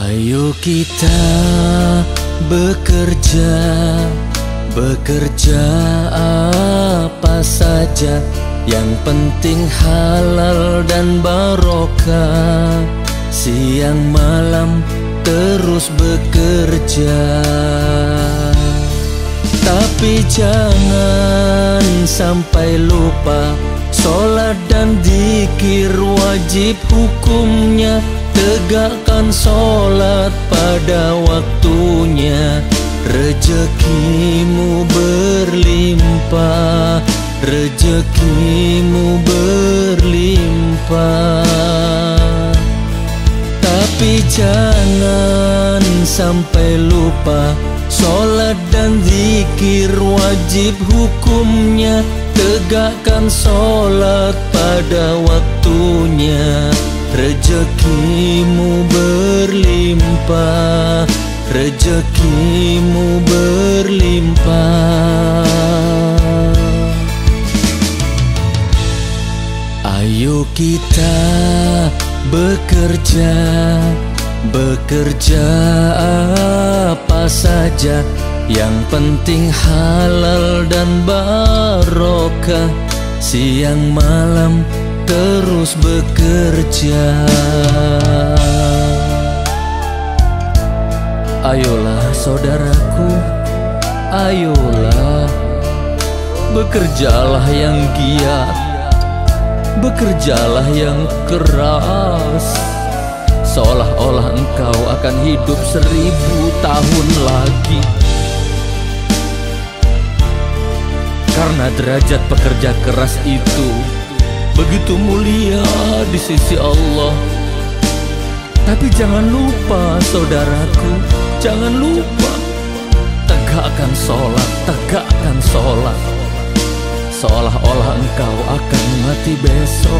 Ayo kita bekerja, bekerja apa saja, yang penting halal dan barokah. Siang malam terus bekerja, tapi jangan sampai lupa sholat dan dzikir wajib hukumnya. Tegakkan sholat pada waktunya, rezekimu berlimpah, rezekimu berlimpah. Tapi jangan sampai lupa sholat dan dzikir wajib hukumnya. Tegakkan sholat pada waktunya, rezekimu berlimpah, rezekimu berlimpah. Ayo kita bekerja, bekerja apa saja, yang penting halal dan barokah. Siang malam terus bekerja. Ayolah saudaraku, ayolah, bekerjalah yang giat, bekerjalah yang keras, seolah-olah engkau akan hidup 1000 tahun lagi. Karena derajat pekerja keras itu begitu mulia di sisi Allah. Tapi jangan lupa saudaraku, jangan lupa tegakkan sholat, tegakkan sholat, seolah-olah engkau akan mati besok.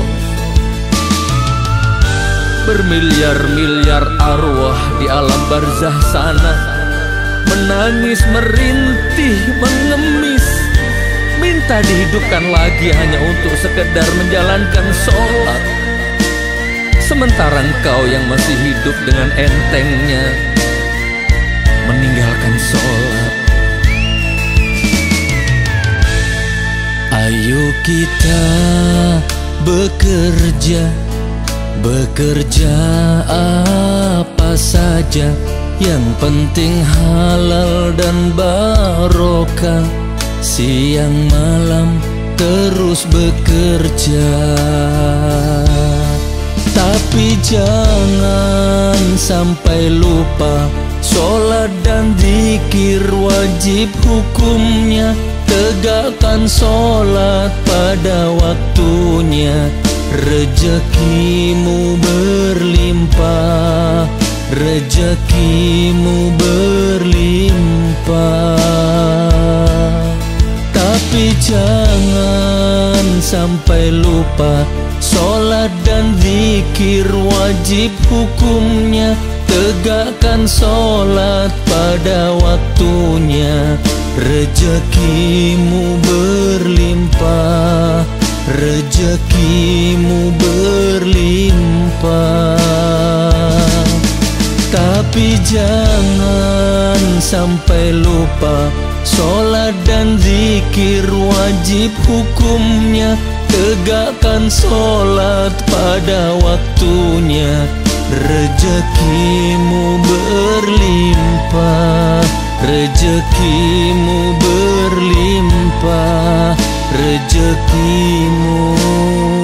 Bermiliar-miliar arwah di alam barzah sana menangis, merintih, mengemis, minta dihidupkan lagi hanya untuk sekedar menjalankan sholat. Sementara engkau yang masih hidup dengan entengnya meninggalkan sholat. Ayo kita bekerja, bekerja apa saja, yang penting halal dan barokah. Siang malam terus bekerja, tapi jangan sampai lupa sholat dan dzikir wajib hukumnya. Tegakkan sholat pada waktunya, rezekimu berlimpah, rezekimu berlimpah. Tapi jangan sampai lupa sholat dan dzikir wajib hukumnya. Tegakkan sholat pada waktunya, rezekimu berlimpah, rezekimu berlimpah. Tapi jangan sampai lupa sholat dan dzikir wajib hukumnya. Tegakkan sholat pada waktunya, rezekimu berlimpah, rezekimu berlimpah, rezekimu